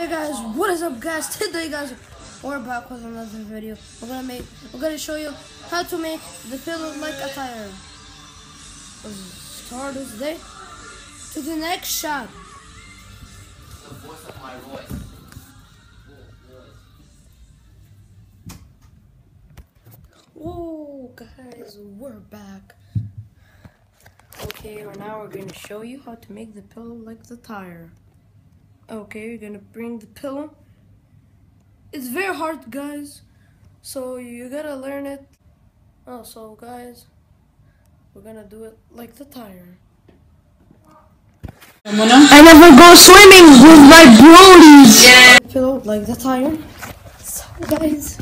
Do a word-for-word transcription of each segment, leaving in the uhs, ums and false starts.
Hey guys, what is up guys? Today guys, we're back with another video. We're gonna make we're gonna show you how to make the pillow like a tire. Let's start this day to the next shot. Whoa guys, we're back. Okay, right now we're gonna show you how to make the pillow like the tire. Okay, you're gonna bring the pillow. It's very hard, guys, so you gotta learn it. Oh, so guys, we're gonna do it like the tire. I never go swimming with my brodies. Yeah. Pillow like the tire. So guys,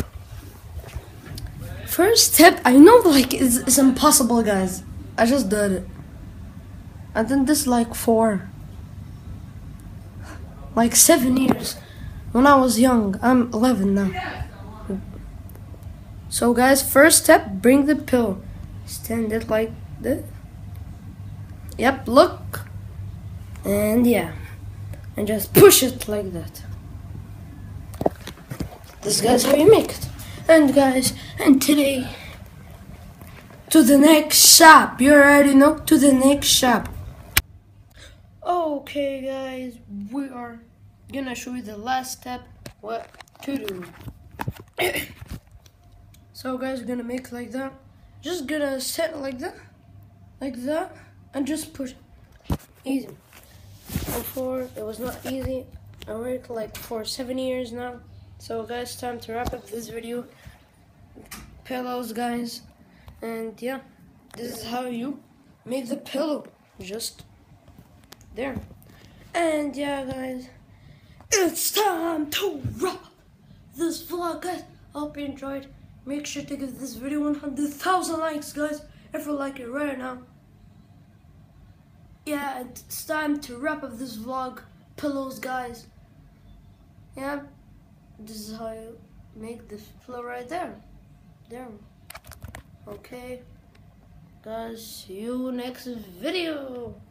first step, I know like it's, it's impossible, guys. I just did it. I did this like four. Like seven years when I was young. I'm eleven now. So guys, first step, bring the pillow. Stand it like this. Yep, look. And yeah. And just push it like that. This guys how you make it. And guys, and today, to the next shop. You already know, to the next shop. Okay guys, we are gonna show you the last step what to do. So guys, we're gonna make like that. Just gonna set like that, like that, and just push. Easy. Before it was not easy. I worked like for seven years now. So guys, time to wrap up this video. Pillows, guys, and yeah, this is how you make the pillow. Just there. And yeah guys, it's time to wrap this vlog, guys. I hope you enjoyed. Make sure to give this video one hundred thousand likes, guys, if you like it right now. Yeah, it's time to wrap up this vlog. Pillows, guys. Yeah, this is how you make this pillow right there. There. Okay guys, see you next video.